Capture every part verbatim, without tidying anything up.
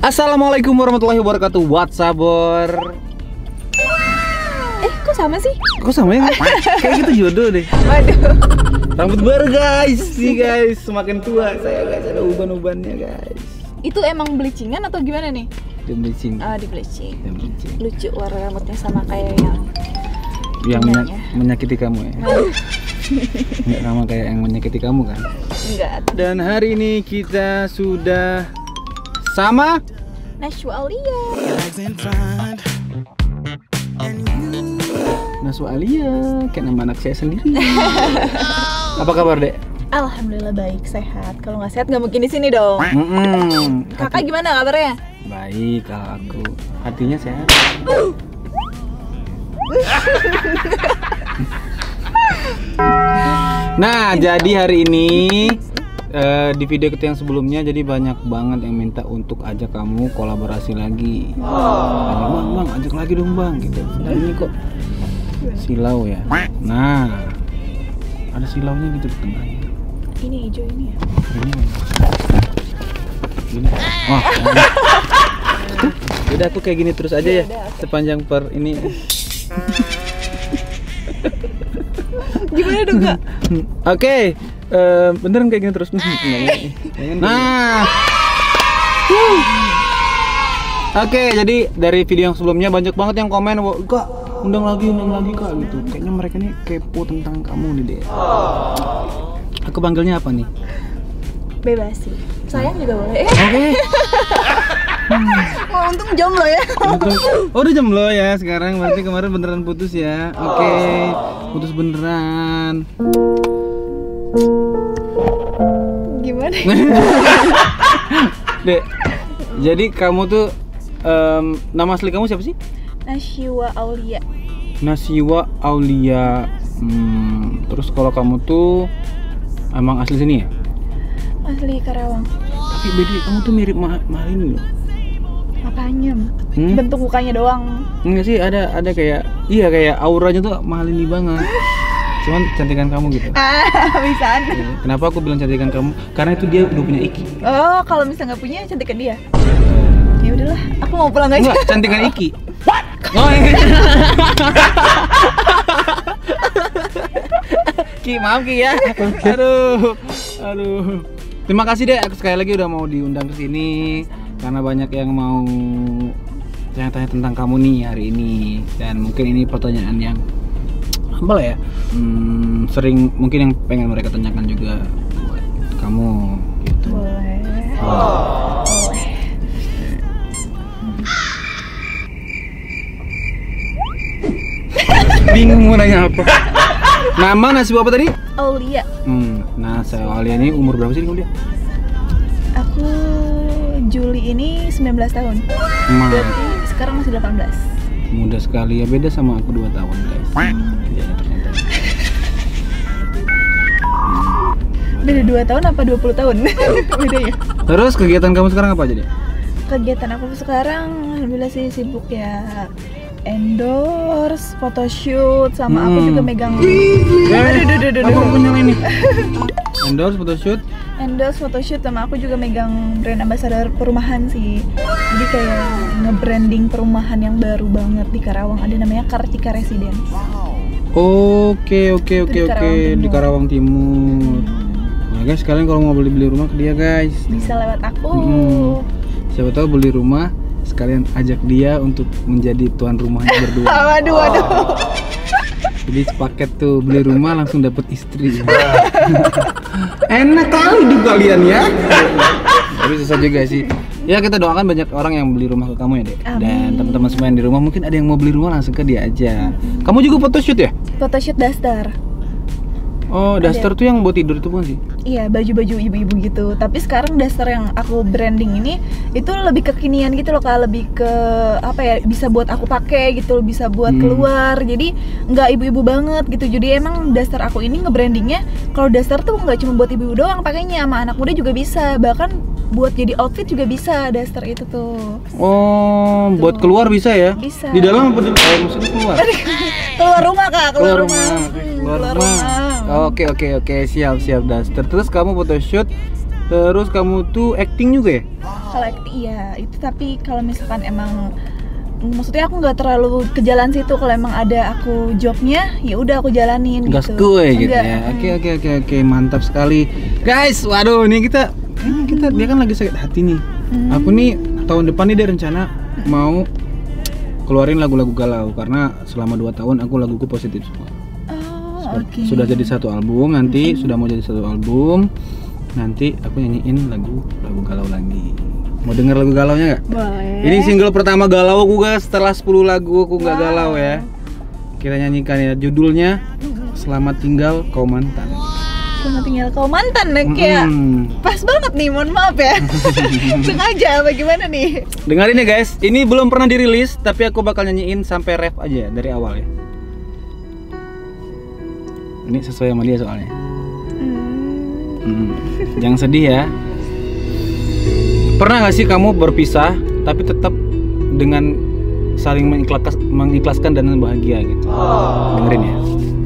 Assalamualaikum warahmatullahi wabarakatuh. WhatsApp bor. Eh, kok sama sih? Kok sama ya? Kayak kita jodoh deh. Waduh. Rambut baru guys, nih guys, semakin tua saya guys, ada uban-ubannya guys. Itu emang bleachingan atau gimana nih? Di bleaching. Ah, di bleaching. Di bleaching. Lucu warna rambutnya sama kayak yang Yang menya Benernya. menyakiti kamu ya. Enggak sama kayak yang menyakiti kamu kan? enggak. Dan hari ini kita sudah sama Nashwa Alia. Nashwa Alia, kayak nama anak saya sendiri. Apa kabar, Dek? Alhamdulillah baik, sehat. Kalau nggak sehat nggak mungkin di sini dong. Mm-mm. Kakak gimana kabarnya? Baik, kalau aku hatinya sehat. Nah, jadi hari ini uh, di video kita yang sebelumnya, jadi banyak banget yang minta untuk ajak kamu kolaborasi lagi. Tanya, bang, bang, ajak lagi dong bang, gitu. Nah, ini kok silau ya. Nah, ada silaunya gitu di tengahnya. Ini hijau ini ya. Ini, ini. Wah, udah aku kayak gini terus aja ya, Yaudah, oke. sepanjang per ini. Gimana dong kak? Oke, eh, beneran kayak gini terus. Nah, oke, jadi dari video yang sebelumnya banyak banget yang komen, "Wah, kak, undang lagi, undang lagi kak," gitu. Kayaknya mereka nih kepo tentang kamu nih deh. Aku panggilnya apa nih? Bebas sih. Sayang juga boleh. Oke. Oh, untung jomblo ya. Untuk- oh udah jomblo ya sekarang, berarti kemarin beneran putus ya. Oke, putus beneran. Gimana? Dek, jadi kamu tuh em, nama asli kamu siapa sih? Nashwa Aulia. Nashwa Aulia. Hmm, terus kalau kamu tuh emang asli sini ya? Asli Karawang. Tapi beda, kamu tuh mirip Ma Malin loh. Apanya? Hmm? Bentuk mukanya doang. Enggak sih, ada ada kayak iya kayak auranya tuh Malini banget. Cuman cantikan kamu gitu. Ah, bisaan. Kenapa aku bilang cantikan kamu? Karena itu dia udah punya Iki. Oh, kalau misalnya nggak punya cantikan dia. Ya udahlah, aku mau pulang aja. Enggak, cantikan Iki. What? Oh, iya. Ki, maaf Ki ya. Aduh. Aduh. Terima kasih deh, aku sekali lagi udah mau diundang ke sini karena banyak yang mau tanya-tanya tentang kamu nih hari ini, dan mungkin ini pertanyaan yang apa ya? Hmm, sering mungkin yang pengen mereka tanyakan juga buat kamu gitu. Boleh. Oh. Boleh. Bingung mau nanya apa? Nama Nashwa apa tadi? Aulia. Hmm, nah saya Aulia ini umur berapa sih kamu dia? Aku Juli ini sembilan belas tahun. Ma, Berarti sekarang masih delapan belas. muda sekali ya, beda sama aku dua tahun guys. Ya, ternyata. Beda dua tahun apa dua puluh tahun? Bedanya. Terus kegiatan kamu sekarang apa aja deh? Kegiatan aku sekarang alhamdulillah sih sibuk ya. Endorse, photoshoot, sama aku Hmm. juga megang Eh, Aduh, aduh, aduh, aku aduh. punya ini. Endorse, photoshoot. endorse, photoshoot, sama aku juga megang brand ambassador perumahan sih. Jadi kayak nge-branding perumahan yang baru banget di Karawang, ada namanya Kartika Residence. Oke, oke, Itu oke, di oke, Karawang di Timur. Karawang Timur. Nah guys, kalian kalau mau beli-beli rumah ke dia guys, Bisa lewat aku. Hmm. siapa tahu beli rumah sekalian ajak dia untuk menjadi tuan rumahnya berdua. Waduh, waduh. Jadi sepaket tuh, beli rumah langsung dapet istri. Enak kali hidup kalian ya. Tapi susah juga sih. Ya kita doakan banyak orang yang beli rumah ke kamu ya dek. Amin. Dan teman-teman semua yang di rumah mungkin ada yang mau beli rumah langsung ke dia aja. Kamu juga photoshoot ya? Photoshoot daster. Oh, daster tuh yang buat tidur itu bukan sih? Iya, baju-baju ibu-ibu gitu. Tapi sekarang daster yang aku branding ini itu lebih kekinian gitu loh Kak, lebih ke apa ya, bisa buat aku pakai gitu, bisa buat Hmm. keluar. Jadi nggak ibu-ibu banget gitu. Jadi emang daster aku ini nge-brandingnya kalau daster tuh nggak cuma buat ibu-ibu doang pakainya, sama anak muda juga bisa. Bahkan buat jadi outfit juga bisa daster itu tuh. Oh, buat keluar bisa ya? Bisa. Di dalam apa di eh, maksudnya keluar? Keluar rumah Kak, keluar, Keluar rumah. rumah. Hmm, Keluar keluar rumah. rumah. Oke, oke, oke, siap, siap daster. Terus kamu photoshoot, terus kamu tuh acting juga ya? Kalau acting iya itu, tapi kalau misalkan emang maksudnya aku nggak terlalu ke jalan situ, kalau emang ada aku jobnya ya udah aku jalanin gas gitu. gue gitu Enggak. ya. Oke oke oke oke mantap sekali guys. Waduh ini kita ini kita dia kan lagi sakit hati nih. Hmm. Aku nih tahun depan nih dia rencana mau keluarin lagu-lagu galau karena selama dua tahun aku laguku positif semua. Oh, oke. Sudah jadi satu album, nanti sudah mau jadi satu album. Nanti aku nyanyiin lagu lagu galau lagi. Mau denger lagu galaunya nggak? Boleh. Ini single pertama galau aku guys, setelah sepuluh lagu aku nggak galau ya. Kita nyanyikan ya, judulnya Selamat Tinggal Kau Mantan. Selamat tinggal kau mantan nih, kayak Mm-mm. pas banget nih, mohon maaf ya. Sengaja apa gimana nih? Dengerin ya guys, ini belum pernah dirilis tapi aku bakal nyanyiin sampai ref aja dari awal ya. Ini sesuai sama dia soalnya. Hmm. Hmm. Jangan sedih ya. Pernah gak sih kamu berpisah tapi tetap dengan saling mengikhlas, mengikhlaskan dan bahagia gitu? Dengerin ya.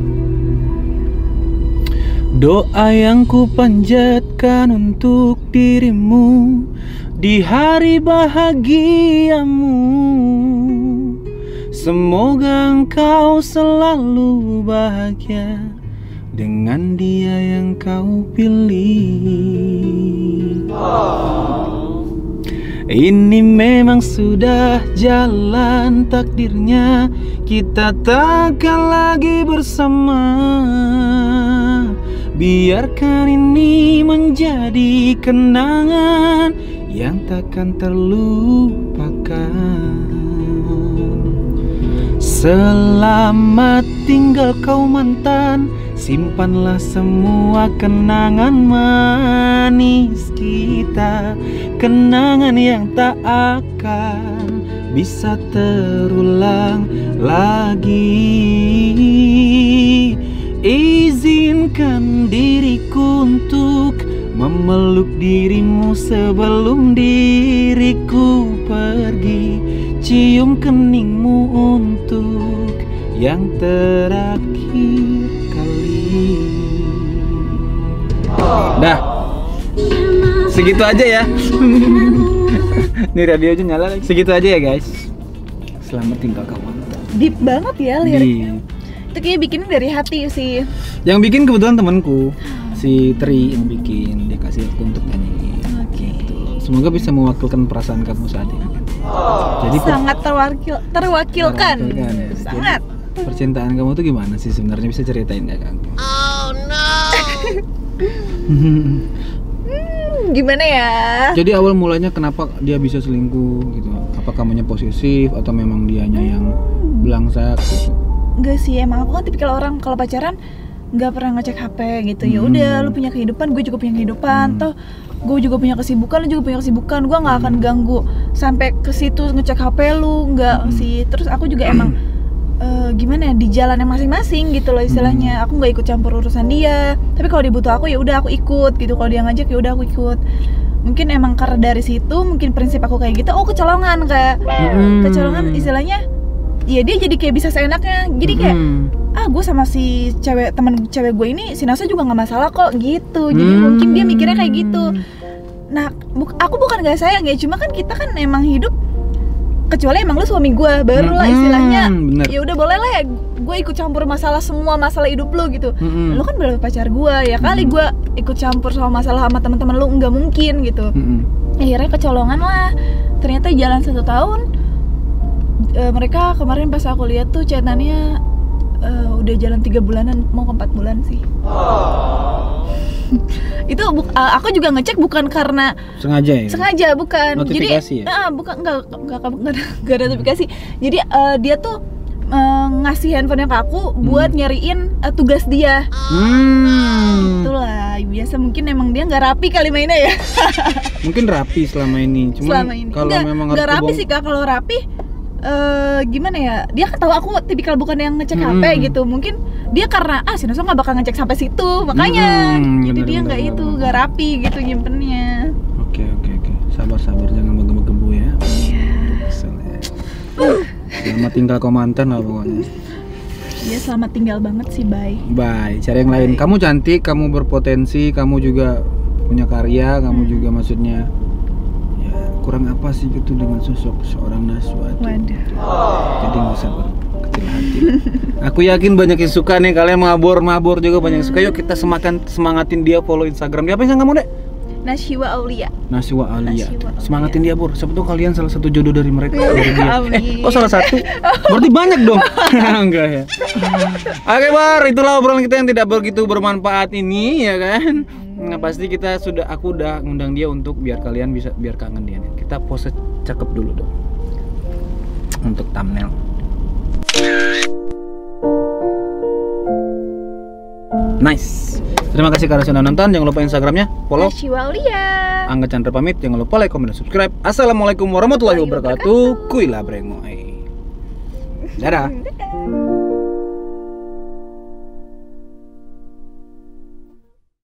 Doa yang ku panjatkan untuk dirimu di hari bahagiamu, semoga engkau selalu bahagia dengan dia yang kau pilih. Ini memang sudah jalan takdirnya, kita takkan lagi bersama. Biarkan ini menjadi kenangan yang takkan terlupakan. Selamat tinggal kau mantan, simpanlah semua kenangan manis kita, kenangan yang tak akan bisa terulang lagi. Izinkan diriku untuk memeluk dirimu sebelum diriku pergi, cium keningmu untuk yang terakhir kali. Dah, segitu aja ya. Ini radio aja nyala lagi. Segitu aja ya guys. Selamat tinggal kawan. Deep banget ya liriknya. Di... Itu kayaknya bikinnya dari hati sih. Yang bikin kebetulan temanku, si Tri yang bikin, dia kasih aku untuk nyanyi. Oke. Semoga bisa mewakilkan perasaan kamu saat ini. Jadi per- Sangat terwakil terwakilkan. terwakilkan ya. Sangat. Jadi, percintaan kamu tuh gimana sih sebenarnya, bisa ceritain nggak Kang? Oh no. hmm, gimana ya? Jadi awal mulanya kenapa dia bisa selingkuh gitu? Apa kamunya posesif atau memang dianya yang belangsak gitu? Enggak sih, emang aku kan tipikal orang kalau pacaran nggak pernah ngecek H P gitu. Ya udah, lu punya kehidupan, gue juga punya kehidupan. Hmm. Toh gue juga punya kesibukan, lu juga punya kesibukan. Gue nggak akan ganggu sampai ke situ ngecek H P lu, nggak Hmm. sih. Terus aku juga emang uh, gimana ya, di jalannya masing-masing gitu loh istilahnya. Aku nggak ikut campur urusan dia. Tapi kalau dia butuh aku ya udah aku ikut gitu. Kalau dia ngajak ya udah aku ikut. Mungkin emang karena dari situ, mungkin prinsip aku kayak gitu. Oh, kecolongan kayak Hmm. kecolongan istilahnya. Ya dia jadi kayak bisa seenaknya. Jadi kayak Hmm. ah gue sama si cewek teman cewek gue ini si Nasa juga nggak masalah kok gitu. Jadi Hmm. mungkin dia mikirnya kayak gitu. Nah bu- aku bukan gak sayang ya, cuma kan kita kan emang hidup, kecuali emang lu suami gue baru lah Hmm, istilahnya. bener. Ya udah boleh lah ya gue ikut campur masalah semua masalah hidup lu gitu. Hmm. Lu kan belum pacar gue ya kali Hmm. gue ikut campur sama masalah sama teman-teman lu, nggak mungkin gitu. Hmm. Akhirnya kecolongan lah. Ternyata jalan satu tahun. E, mereka kemarin pas aku lihat tuh chatannya e, udah jalan tiga bulanan, mau ke empat bulan sih. Itu bu- uh, aku juga ngecek bukan karena Sengaja ya? sengaja, bukan. Notifikasi Jadi ya? ah, bukan enggak enggak enggak ada, enggak ada notifikasi. Jadi uh, dia tuh uh, ngasih handphonenya ke aku buat nyariin uh, tugas dia. Hmm. Itulah biasa, mungkin emang dia nggak rapi kali mainnya ya. Mungkin rapi selama ini. Cuman Selama ini. kalau Nggak- memang nggak harus rapi kebong- sih Kak, kalau rapi eh gimana ya, dia kan tahu aku tipikal bukan yang ngecek Hmm. H P gitu. Mungkin dia karena ah si Naso nggak bakal ngecek sampai situ, makanya Hmm, jadi bener, dia bener, nggak bener, itu bener. nggak rapi gitu nyimpennya. Oke oke oke. Sabar sabar, jangan menggebu-gebu ya. Iya. Kesel ya. Selamat tinggal kau mantan lah pokoknya. Dia selamat tinggal banget sih, bye. Bye, cari yang lain. Kamu cantik, kamu berpotensi, kamu juga punya karya, kamu juga maksudnya ya kurang apa sih gitu dengan sosok seorang Naswa tuh. Waduh. Jadi nggak usah berkecil hati. Aku yakin banyak yang suka nih, kalian mabor-mabor juga banyak yang suka. Yuk kita semakan semangatin dia, follow Instagram dia. Apa yang kamu, Dek? Nasyiwa Aulia. Nasyiwa Aulia. Nasyiwa Aulia. Semangatin dia, Bur. Siapa tuh kalian salah satu jodoh dari mereka, dari dia. Amin. Oh, salah satu. Berarti banyak dong. Enggak ya. Oke, Bar, itulah obrolan kita yang tidak begitu bermanfaat ini, ya kan? Nah, pasti kita sudah aku udah ngundang dia untuk biar kalian bisa biar kangen dia nih. Kita pose cakep dulu dong. Untuk thumbnail. Nice. Terima kasih karena sudah nonton. Jangan lupa Instagramnya, follow. Nasyiwa Aulia. Angga Chandra pamit. Jangan lupa like, comment, dan subscribe. Assalamualaikum warahmatullahi wabarakatuh. Kuila brengoy. Dadah. Dadah.